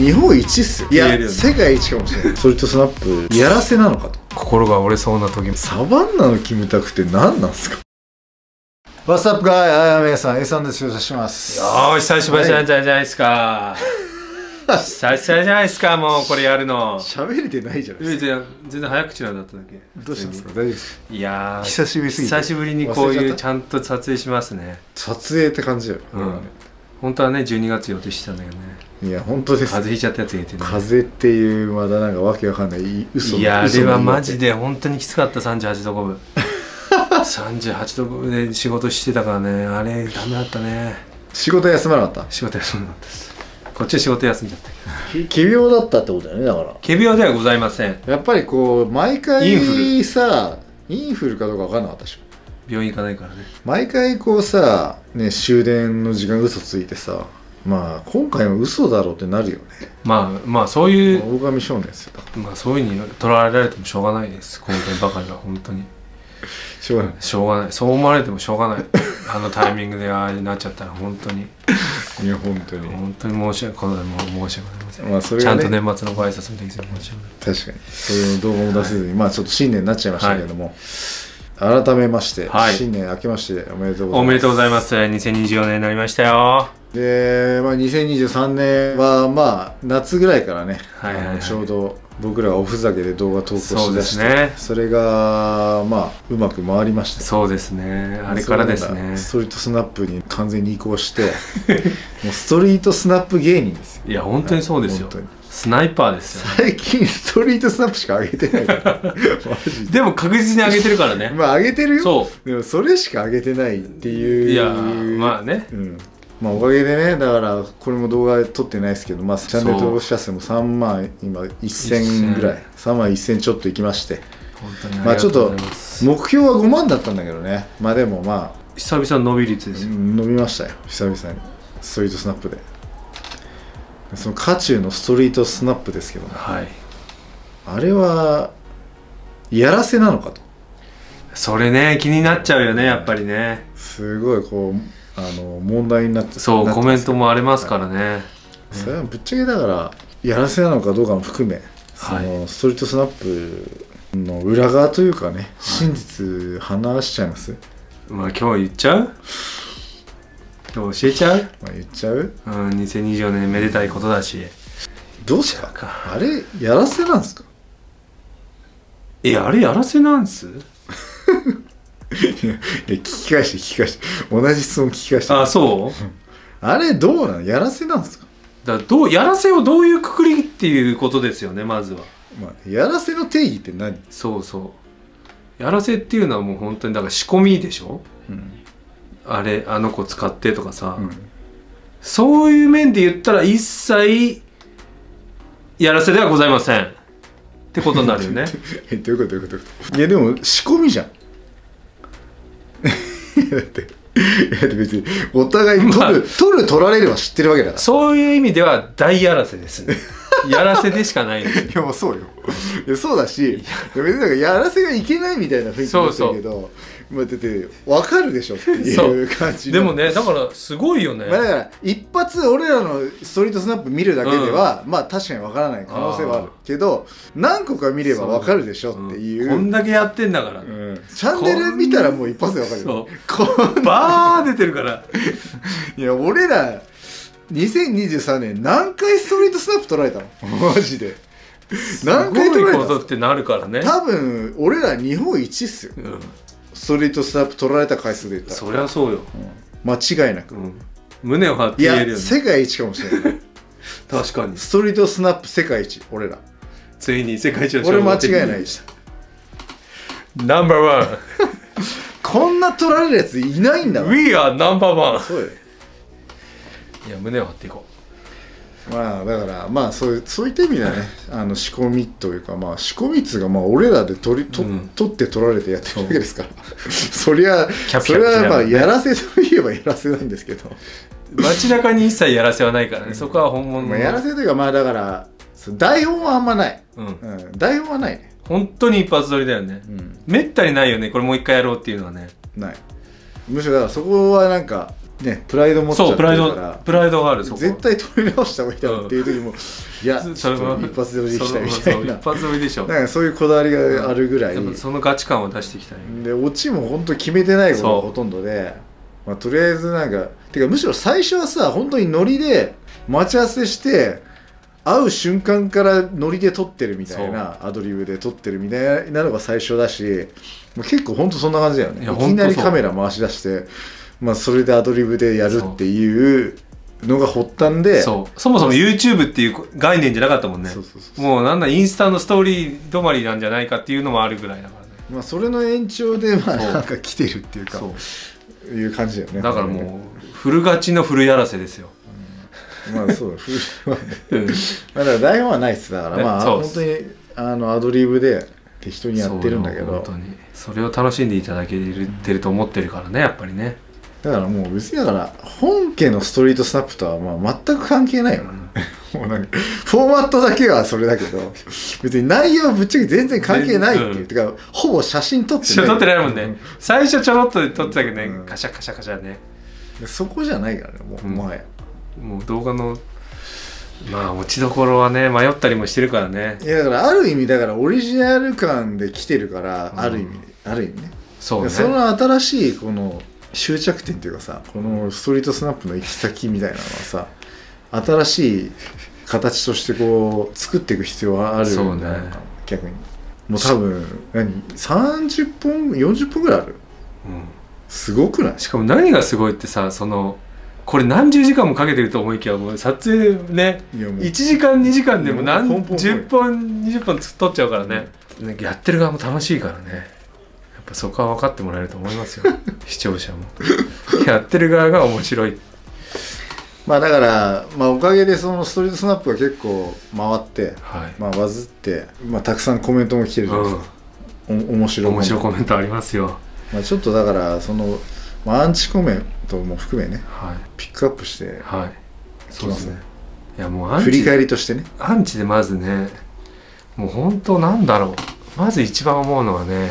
日本一っすよ。いや、世界一かもしれない。それとスナップやらせなのかと。 心が折れそうな時。 サバンナのキムタクって何なんすか。What's up, guy? あやめさん、A さんです。よろしくお願いします。 よーし、久しぶりじゃないですか。久々じゃないですか、もうこれやるの。 喋れてないじゃないですか。 全然早口なんだっただけ。 どうしたんですか。大丈夫ですか。 いやー、 久しぶりすぎて。 久しぶりにこういうちゃんと撮影しますね。 撮影って感じだよ。 本当はね、12月予定してたんだけどね。 いや、本当です。 風邪ひいちゃったやつがいてね。 風邪っていう、まだなんかわけわかんない嘘。 いや、あれはマジで本当にきつかった。38度5分。38度5分で仕事してたからね。あれダメだったね。 仕事休まなかった。 仕事休まなかったです。こっちは仕事休んじゃったけど。 奇病だったってことだよね。だから奇病ではございません。 やっぱりこう毎回さ、インフルかどうか分かんなかったでしょ。 病院行かないからね。毎回こうさね、終電の時間嘘ついてさ、まあ今回も嘘だろうってなるよね。 まあそういう大神少年ですよ。 まあそういうふうに捉えられてもしょうがないです。今回ばかりは本当にしょうがない。そう思われてもしょうがない。あのタイミングでああになっちゃったら本当に。 いや本当に申し訳ございません。 まあそれちゃんと年末のご挨拶もできずに申し訳ない。 確かにそういう動画も出せずに、まあちょっと新年になっちゃいましたけれども、改めまして新年明けましておめでとうございます。 おめでとうございます。2024年になりましたよ。 で、まあ、2023年はまあ夏ぐらいからね、ちょうど僕らがおふざけで動画投稿しだして、それがまあうまく回りました。 そうですね。あれからですね。 ストリートスナップに完全に移行してもうストリートスナップ芸人ですよ。 いや本当にそうですよ。スナイパーですよ。 最近ストリートスナップしか上げてないからマジでも確実に上げてるからね。 まあ上げてるよ。 そうでもそれしか上げてないっていう。 いやまあね、 まあおかげでね、だからこれも動画撮ってないですけど、まあチャンネル登録者数も3万今1000ぐらい、3万1000ちょっといきまして、まあちょっと目標は5万だったんだけどね。まあでもまあ久々の伸び率ですよ。 伸びましたよ、久々にストリートスナップで。その渦中のストリートスナップですけどね、あれはやらせなのかと。 それね、気になっちゃうよね、やっぱりね。 すごいこう問題になって、 そうコメントもありますからね。 それはぶっちゃけだからやらせなのかどうかも含め、そのストリートスナップの裏側というかね、真実話しちゃいます。まあ今日言っちゃう？今日教えちゃう？ まあ言っちゃう ？2024年めでたいことだし。 どうすか？あれやらせなんですか？ あれやらせなんす？ 聞き返して同じ質問聞き返して。 あ、そう？ あれどうなの？やらせなんですか？ やらせをどういうくくりっていうことですよね、まずは。 まあ、やらせの定義って何？ そうそう。やらせっていうのはもう本当にだから仕込みでしょ？あの子使ってとかさ、そういう面で言ったら一切やらせではございませんってことになるよね。 どういうこといやでも仕込みじゃん。だって別にお互い取られるは知ってるわけだから。 そういう意味では大やらせですね。やらせでしかない。いやもうそうよ。いやそうだし、別になんかやらせがいけないみたいな雰囲気になってるけど、まあだって分かるでしょっていう感じ。 でもね、だからすごいよね。 だから一発俺らのストリートスナップ見るだけでは、まあ確かに分からない可能性はあるけど、何個か見れば分かるでしょっていう。 こんだけやってんだから。 チャンネル見たらもう一発で分かるよ。 バー出てるから。 いや俺ら2023年何回ストリートスナップ撮られたの？マジで何回撮られたの？ ことってなるからね。 多分俺ら日本一っすよ、ストリートスナップ撮られた回数で言ったら。 そりゃそうよ、 間違いなく、 胸を張って言えるよね。 いや世界一かもしれない確かにストリートスナップ世界一。俺らついに世界一の俺間違いないでした。 ナンバーワン。 こんな撮られるやついないんだもん。 We are number one。 そうよ。 いや胸を張っていこう。まあだからまあそういった意味ではね、仕込みというか、まあ仕込みっつうか、まあ俺らで取って取られてやってるわけですからそれはまあやらせといえばやらせなんですけど、 街中に一切やらせはないからね。そこは本物の。 やらせというか、まあだから台本はあんまない。台本はないね。 本当に一発撮りだよね。めったにないよね、これもう一回やろうっていうのはね。 ない。むしろだからそこはなんかねプライド持っちゃってるからプライドがある。 絶対取り直した方がいいだろうっていう時も、いやちょっと一発でできたみたいな、 一発撮りでしょ。 なんかそういうこだわりがあるぐらい、 そのガチ感を出していきたい。 でオチも本当に決めてないことがほとんどで、まあ、とりあえずなんかてかむしろ最初はさ本当にノリで待ち合わせして会う瞬間からノリで撮ってるみたいな、アドリブで撮ってるみたいなのが最初だし、もう結構本当そんな感じだよね。いきなりカメラ回し出して、まあ、それでアドリブでやるっていうのが発端で、 そもそも YouTube っていう概念じゃなかったもんね。もうなんだインスタのストーリー止まりなんじゃないかっていうのもあるぐらいだからね。 まあそれの延長でまあなんか来てるっていうかいう感じだよね。 だからもうフル勝ちのフルやらせですよ。 まあそうまあだから台本はないっす。だからまあ本当にアドリブで適当にやってるんだけど、 本当にそれを楽しんでいただけてると思ってるからね、やっぱりね。 だからもう別にだから本家のストリートスナップとはまあ全く関係ないよな、もうなんかフォーマットだけはそれだけど別に内容はぶっちゃけ全然関係ないっていう、てかほぼ写真撮ってない。 撮ってないもんね。最初ちょろっと撮ってたけどね、カシャカシャカシャね。 そこじゃないからね、もはや。 もう動画のまあ落ちどころはね迷ったりもしてるからね。 いやだからある意味だからオリジナル感で来てるから、ある意味ね。 そうね。 その新しいこの終着点っていうかさ、このストリートスナップの行き先みたいなのはさ、新しい形としてこう作っていく必要はあるんだよ、ね、逆に。もう多分30本40本ぐらいある、すごくない？ しかも何がすごいってさ、これ何十時間もかけてると思いきや、もう撮影ね1時間2時間でも10本20本撮っちゃうからね。やってる側も楽しいからね、やっぱそこは分かってもらえると思いますよ視聴者もやってる側が面白い。 まあだから、まあ、おかげでそのストリートスナップが結構回って、まあバズって、まあ、たくさんコメントも来てるじゃないですか、面白コメントありますよ。 まあちょっとだからまあ、アンチコメントも含めね、ピックアップしてそうですね。いやもう振り返りとしてね、 アンチでまずね、もう本当なんだろう、まず一番思うのはね、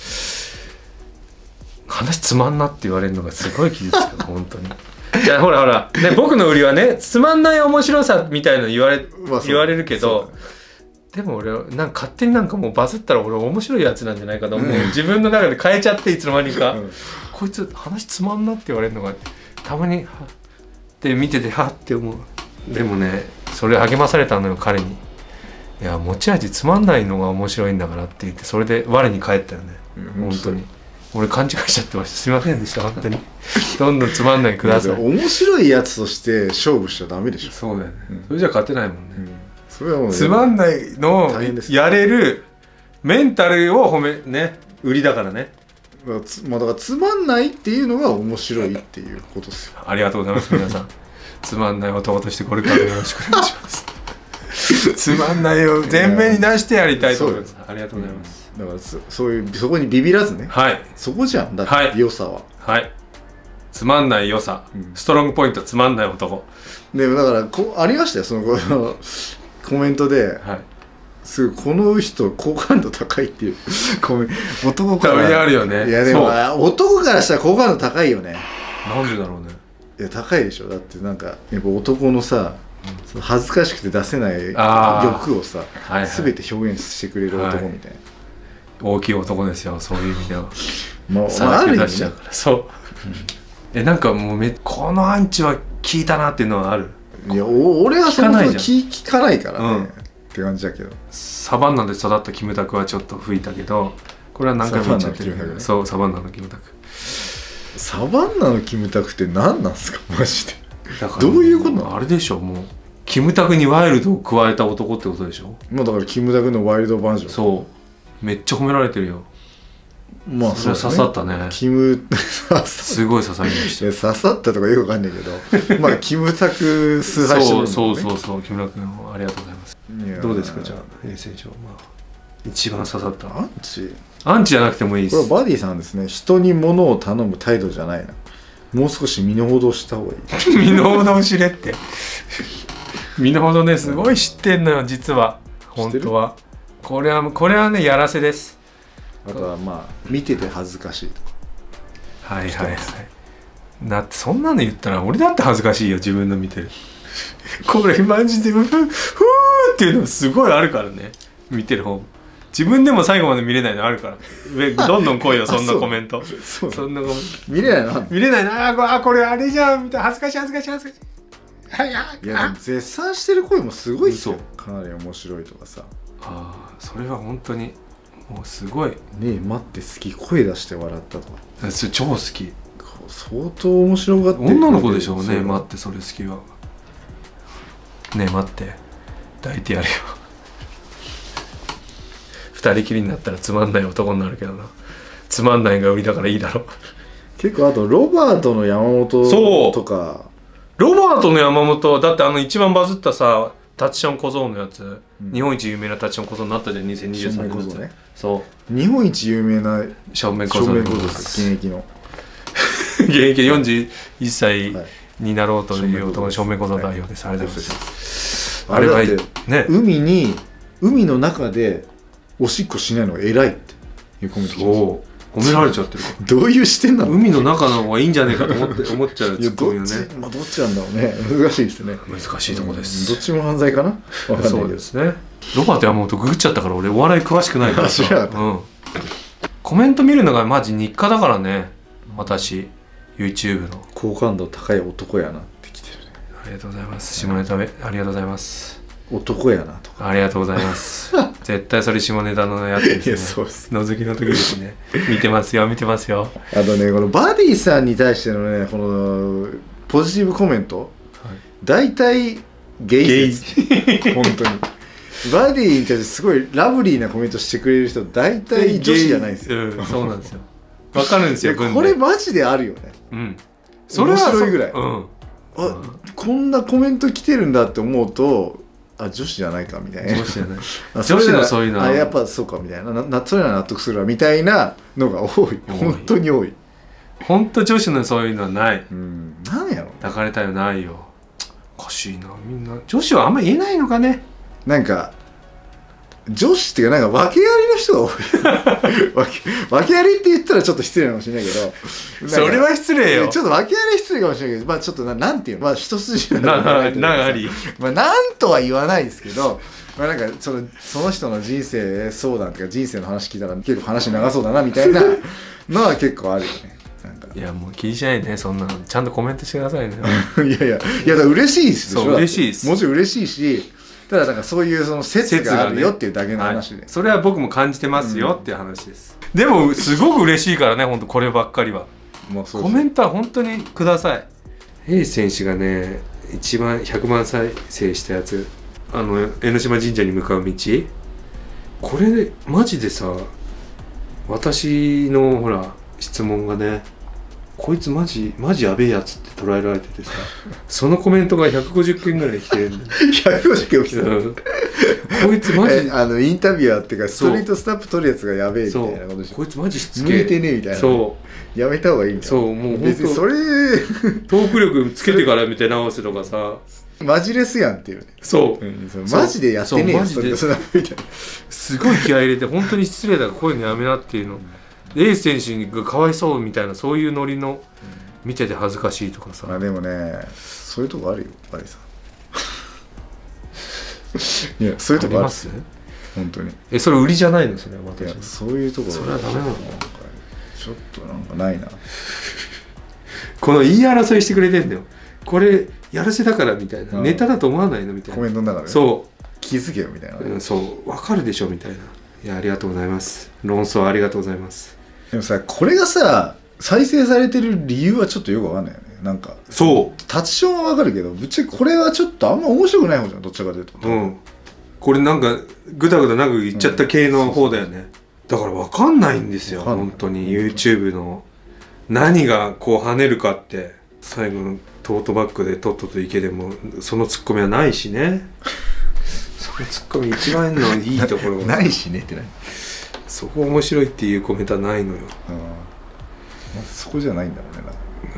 話つまんなって言われるのがすごい傷つく本当に。じゃあほらね、僕の売りはねつまんない面白さみたいなの言われるけど、でも俺なんか勝手になんかもうバズったら俺面白いやつなんじゃないかと思う、自分の中で変えちゃって、いつの間にか、こいつ話つまんなって言われるのがたまにはって見ててはって思う。でもねそれ励まされたのよ彼に。いや持ち味つまんないのが面白いんだからって言って、それで我に返ったよね、本当に。俺勘違いしちゃってました、すいませんでした本当に。どんどんつまんないください。 面白いやつとして勝負しちゃダメでしょ。 そうだよね、それじゃ勝てないもんね、 それはもうつまんないのをやれるメンタルを売りだからね。 まあだからつまんないっていうのが面白いっていうことですよ。 ありがとうございます皆さんつまんない男としてこれからよろしくお願いしますつまんないを全面に出してやりたいと思います。ありがとうございます。 だからそこにビビらずね、そこじゃんだって良さは。 つまんない良さ、ストロングポイントつまんない男。でもだからありましたよ、そのコメントで、すぐこの人好感度高いっていう男から。 あるよね。 いやでも男からしたら好感度高いよね。 なんでだろうね。 いや高いでしょ。だってなんかやっぱ男のさ、恥ずかしくて出せない欲をさ、全て表現してくれる男みたいな。 大きい男ですよ、そういう意味では。 ある意味ね。 そう。なんかもうこのアンチは効いたなっていうのはある。 いや俺はそもそも聞かないからね、って感じだけど。 サバンナで育ったキムタクはちょっと吹いたけど、これは何回も言っちゃってるけど、そうサバンナのキムタク。 サバンナのキムタクって何なんですかマジで。どういうことなの？ あれでしょ、もうキムタクにワイルドを加えた男ってことでしょ。 まあだからキムタクのワイルドバージョン。 そうめっちゃ褒められてるよ。 まあそれ刺さったね。すごい刺さりました。 刺さったとかよくわかんないけどまあキムタク崇拝してる。 そうキムタクのありがとうございます。どうですかじゃあ平成長、一番刺さったアンチじゃなくてもいいです。 これはバディさんですね。人に物を頼む態度じゃないな、もう少し身の程をした方がいい身の程を知れって身の程ねすごい知ってんのよ実は。本当はこれはねやらせです。 あとはまあ見てて恥ずかしいとか。 だってそんなの言ったら俺だって恥ずかしいよ、自分の見てるこれマジでふーっていうのすごいあるからね、見てる方も。自分でも最後まで見れないのあるからどんどん来いよそんなコメント。そんなコメント見れないな、 見れないな。これあれじゃんみたいな、恥ずかしい恥ずかしい恥ずかしい。はいいや絶賛してる声もすごいっすよ。かなり面白いとかさ。 ああ、それは本当にもうすごい。ねえ待って好き、声出して笑ったとかそれ超好き。 相当面白がってる。 女の子でしょうね。待ってそれ好きは。ねえ待って抱いてやるよ二人きりになったらつまんない男になるけどな。つまんないが売りだからいいだろう。 結構あとロバートの山本とか。 ロバートの山本だって一番バズったさタッチション小僧のやつ、日本一有名なタッチション小僧になったじゃん2023年のやつ、ね、 そう日本一有名な正面小僧です現役の現役41歳になろうという男の正面小僧代表です。あれだけあれだってね、海の中でおしっこしないのが偉いっていうコメント。 そう褒められちゃってるからどういう視点なの。 海の中の方がいいんじゃねえかと思っちゃうツッコミよね。 どっちなんだろうね。難しいですね。 難しいとこです、 どっちも犯罪かな。 そうですね。ロバート山本ググっちゃったから俺お笑い詳しくないからさ、コメント見るのがマジ日課だからね。私 YouTube の好感度高い男やなってきてるね。 ありがとうございます。下ネタありがとうございます。 男やなとかありがとうございます絶対それ下ネタのやつですね。いやそうです。覗きの時ですね。見てますよ見てますよ。 あとねこのバディさんに対してのねこのポジティブコメント、大体ゲイ説本当にバディに対してすごいラブリーなコメントしてくれる人大体女子じゃないんですよ。 そうなんですよ。わかるんですよ。 これマジであるよね。それは面白いぐらい。あこんなコメント来てるんだって思うと女子じゃないかみたいな。 女子じゃない女子のそういうのはやっぱそうかみたいなそれは納得するわみたいなのが多い。本当に多い。 本当女子のそういうのはない。 なんやろ抱かれたよないよ。おかしいな。みんな女子はあんま言えないのかね。 なんか女子っていうかなんか訳ありの人が多い訳ありって言ったらちょっと失礼かもしれないけどそれは失礼よ。 ちょっと訳あり失礼かもしれないけどちょっとなんていうの一筋なんありなんとは言わないですけどなんかその人の人生相談とか人生の話聞いたら結構話長そうだなみたいなのは結構あるよね。 いやもう気にしないでねそんなの。ちゃんとコメントしてくださいねいや嬉しいですでしょ。 嬉しいです。 もちろん嬉しいしただなんかそういうその説があるよっていうだけの話で、 それは僕も感じてますよっていう話です、でもすごく嬉しいからね本当こればっかりは。コメントは本当にください。A 選手がね一番100万再生したやつ江ノ島神社に向かう道、これでマジでさ私のほら質問がねこいつマジやべえやつって捉えられててさそのコメントが150件ぐらい来てるんだ 150件来てるこいつマジインタビュアーっていうかストリートスタップ取るやつがやべえみたいなことでしょ。 こいつマジしつけ向いてねえみたいな。そうやめた方がいいみたいな。 そうもう別にそれトーク力つけてから見て直すとかさマジレスやんっていうね。 そう、 マジでやってねえよそれみたいな。 すごい気合い入れて本当に失礼だからこういうのやめなっていうの。A 選手がかわいそうみたいなそういうノリの見てて恥ずかしいとかさ。 でもねそういうとこあるよバリさんいやそういうとこあります本当に。それ売りじゃないのそれは私。 いやそういうとこそれはダメなの。 ちょっとなんかないなこの言い争いしてくれてんだよ。これやらせだからみたいな、ネタだと思わないのみたいなコメントの中で、 そう気づけよみたいな、 そう分かるでしょみたいな。いやありがとうございます。論争ありがとうございます。 でもさこれがさ再生されてる理由はちょっとよくわかんないよね。なんかそうタッチションはわかるけどぶっちゃけこれはちょっとあんま面白くない方じゃんどっちかというと。 これなんかグダグダ長く言っちゃった系の方だよね。だからわかんないんですよ本当に YouTube の何がこう跳ねるかって。最後のトートバッグでとっとといけでもそのツッコミはないしねそのツッコミ一番のいいところがないしねって何そこ面白いっていうコメントはないのよ。 そこじゃないんだろうね。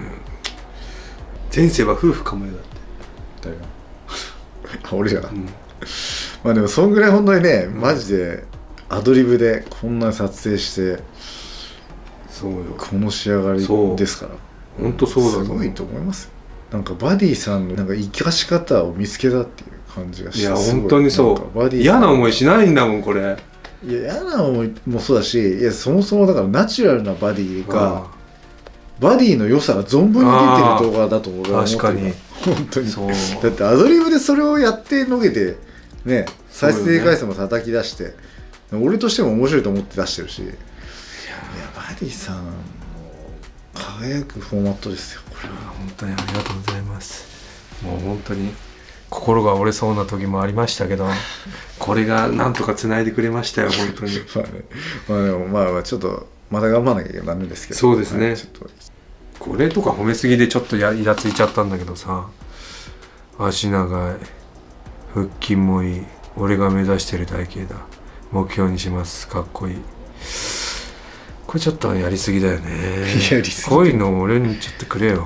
前世は夫婦かもよだって。 誰が俺じゃな、まあでもそんぐらい本当にね、マジでアドリブでこんな撮影してそうよこの仕上がりですから。 本当そうだと思う。 すごいと思いますよ。なんかバディさんのなんか生かし方を見つけたっていう感じがして、 いや本当にそう嫌な思いしないんだもんこれ。 いや嫌な思いもそうだし、いやそもそもだからナチュラルなバディがバディの良さが存分に出てる動画だと俺は思ってる。 確かに本当にそうだってアドリブでそれをやってのけてね、再生回数も叩き出して、俺としても面白いと思って出してるし、いやバディさんも輝くフォーマットですよこれは。 本当にありがとうございます。もう本当に心が折れそうな時もありましたけどこれがなんとかつないでくれましたよ本当にまあでもまあちょっとまた頑張らなきゃダメですけど。 そうですね、 ちょっとこれとか褒めすぎでちょっとイラついちゃったんだけどさ、足長い、腹筋もいい、俺が目指してる体型だ、目標にします、かっこいい。これちょっとやりすぎだよね。 やりすぎ。 こういうの俺にちょっとくれよ。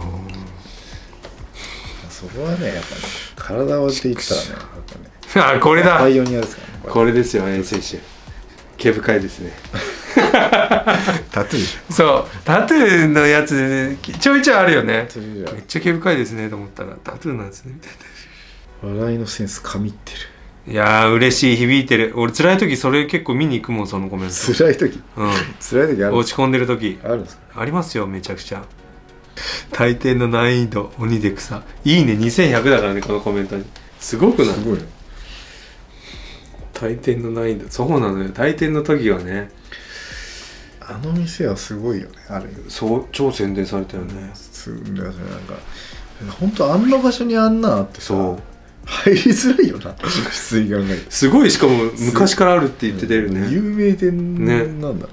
そこはねやっぱね、体をって言ったらね、やっぱねあ、これだ、 パイオニアですからね。 これですよ、遠征手毛深いですねタトゥー。 そうタトゥーのやつで、ね、ちょいちょいあるよね。 めめっちゃ毛深いですねと思ったらタトゥーなんですねみたいな。 笑いのセンス神ってる。 いやー嬉しい、響いてる。俺辛い時それ結構見に行くもん、そのコメント。 辛い時、辛い時ある。 落ち込んでる時あるんですか。 ありますよ、めちゃくちゃ。大抵の難易度鬼で草、いいね2100だからね、このコメントに。すごくない？ すごい。 大抵の難易度、そうなのよ。大抵の時はね、 あの店はすごいよね、あれ。 そう超宣伝されたよね。 なんか本当あんな場所にあんなあってさ、 そう入りづらいよな普通に考えて。 すごい、しかも昔からあるって言ってたよね。 有名店なんだろうね。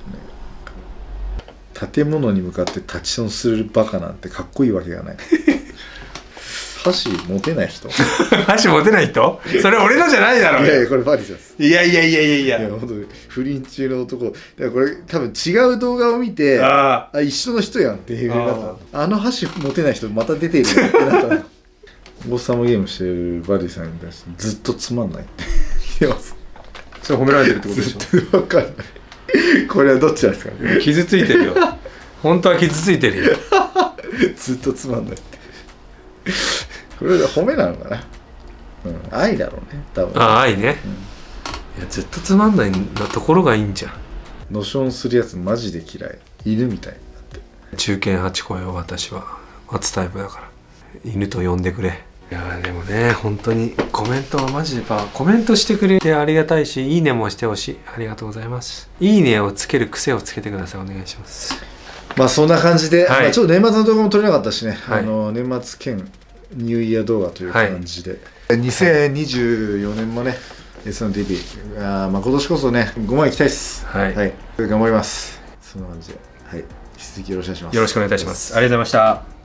建物に向かって立ちションするバカなんてかっこいいわけがない。箸持てない人。 箸持てない人？それ俺のじゃないだろ。 いやいやこれバディさんです。 いやいやいやいやいや。 いや本当に不倫中の男。だからこれ多分違う動画を見て、あ一緒の人やんっていう風になった。あの箸持てない人また出てるってなったの。王様ゲームしてるバディさんに対してずっとつまんないって来てます。 それ褒められてるってことでしょ。 ずっと分かんない。これはどっちなんですかね。 傷ついてるよ。本当は傷ついてるよ。 ずっとつまんないって。これ褒めなのかな、愛だろうね多分。 愛ね、いやずっとつまんないなところがいいんじゃん。 ノションするやつマジで嫌い。犬みたいになって。 中堅8個よ、私は待つタイプだから。犬と呼んでくれ。いやでもね、本当にコメントはマジでコメントしてくれてありがたいし、いいねもしてほしい。ありがとうございます。いいねをつける癖をつけてください。お願いします。 まあそんな感じで、 はい、 ちょっと年末の動画も撮れなかったしね、 はい、 年末兼ニューイヤー動画という感じで、はい、2024年もね S1TV、まあ今年こそね5万いきたいです。 はい、 はい、頑張ります。そんな感じで、はい、引き続きよろしくお願いします。 よろしくお願いいたします。ありがとうございました。